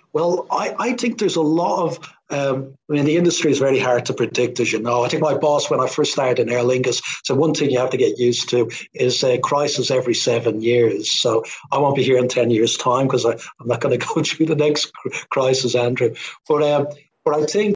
Well, I think there's a lot of, I mean, the industry is very hard to predict, as you know. I think my boss, when I first started in Aer Lingus, said one thing you have to get used to is a crisis every 7 years. So I won't be here in 10 years' time because I'm not going to go through the next crisis, Andrew. But I think